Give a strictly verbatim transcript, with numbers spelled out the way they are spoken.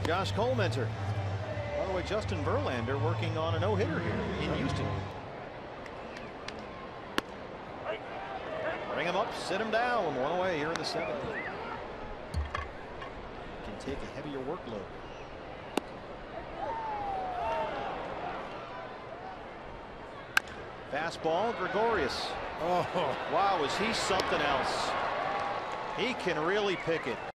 Josh Collmenter. By the way, Justin Verlander working on a no-hitter here in Houston. Bring him up, sit him down. One away here in the seventh. Can take a heavier workload. Fastball, Gregorius. Oh, wow, is he something else? He can really pick it.